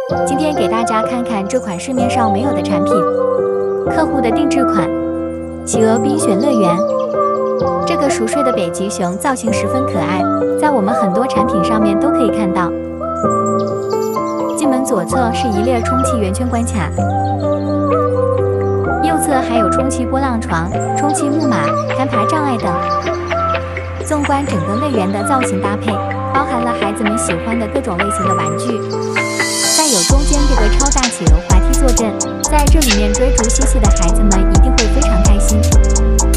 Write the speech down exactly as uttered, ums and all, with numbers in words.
今天给大家看看这款市面上没有的产品，客户的定制款企鹅冰雪乐园。这个熟睡的北极熊造型十分可爱，在我们很多产品上面都可以看到。进门左侧是一列充气圆圈关卡，右侧还有充气波浪床、充气木马、攀爬障碍等。纵观整个乐园的造型搭配，包含了孩子们喜欢的各种类型的玩具。再有中间这个超大企鹅滑梯坐镇，在这里面追逐嬉戏的孩子们一定会非常开心。